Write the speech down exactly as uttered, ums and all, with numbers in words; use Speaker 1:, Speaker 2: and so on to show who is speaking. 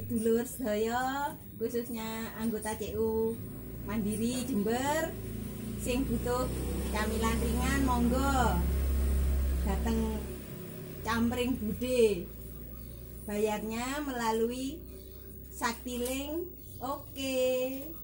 Speaker 1: sedulur sedaya khususnya anggota C U Mandiri Jember sing butuh camilan ringan monggo dateng Campring Bude, bayarnya melalui Saktiling. Oke.